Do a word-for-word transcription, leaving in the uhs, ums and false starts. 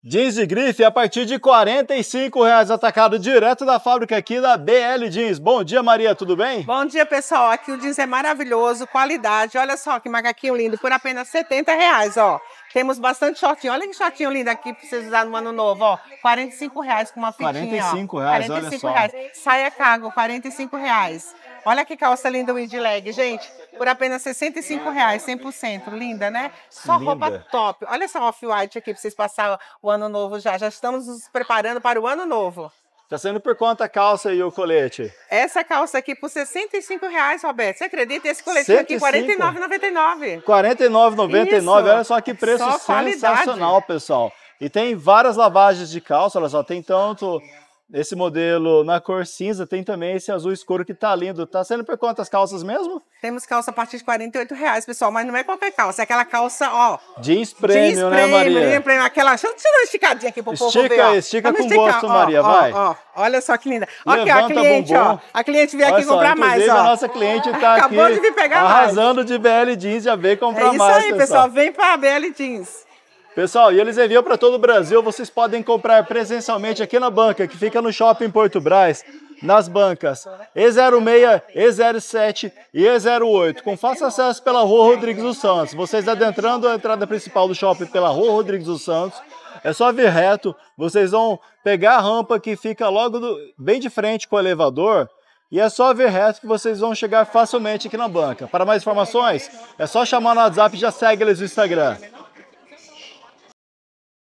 Jeans de grife a partir de quarenta e cinco reais, atacado direto da fábrica aqui da B L Jeans. Bom dia, Maria, tudo bem? Bom dia, pessoal. Aqui o jeans é maravilhoso, qualidade. Olha só que macaquinho lindo, por apenas setenta reais, ó. Temos bastante shortinho. Olha que shortinho lindo aqui pra vocês usarem no ano novo, ó. quarenta e cinco reais com uma fitinha, quarenta e cinco reais, ó. quarenta e cinco olha só. reais. Saia cargo, quarenta e cinco reais. Olha que calça linda wind leg, gente. Por apenas sessenta e cinco reais, cem por cento. Linda, né? Só Linda. roupa top. Olha essa off-white aqui pra vocês passarem o ano novo já. Já estamos nos preparando para o ano novo. Tá saindo por quanto a calça e o colete? Essa calça aqui por sessenta e cinco reais, Roberto. Você acredita? Esse coletinho aqui, quarenta e nove reais e noventa e nove centavos. quarenta e nove reais e noventa e nove centavos. Olha só que preço Só sensacional, qualidade. pessoal. E tem várias lavagens de calça, olha só. Tem tanto esse modelo na cor cinza, tem também esse azul escuro que tá lindo. Tá saindo por quantas calças mesmo? Temos calça a partir de quarenta e oito reais, pessoal. Mas não é qualquer calça, é aquela calça, ó. Jeans premium, jeans né, Maria? Jeans premium, aquela... Deixa eu dar uma esticadinha aqui pro Estica, povo ver, ó. estica Vamos com esticar, gosto, ó, Maria, ó, vai. Ó, ó. Olha só que linda. Ó, aqui, ó, a Levanta, cliente, bumbum. ó. A cliente veio Olha aqui só, comprar mais, ó. a nossa cliente tá Acabou aqui de vir pegar arrasando mais. de B L Jeans, já veio comprar É isso mais, aí, pessoal. pessoal. Vem pra B L Jeans. Pessoal, e eles enviam para todo o Brasil, vocês podem comprar presencialmente aqui na banca, que fica no Shopping Porto Brás, nas bancas E zero seis, E zero sete e E zero oito, com fácil acesso pela Rua Rodrigues dos Santos. Vocês adentrando a entrada principal do shopping pela Rua Rodrigues dos Santos, é só vir reto, vocês vão pegar a rampa que fica logo do, bem de frente com o elevador, e é só vir reto que vocês vão chegar facilmente aqui na banca. Para mais informações, é só chamar no WhatsApp e já segue eles no Instagram.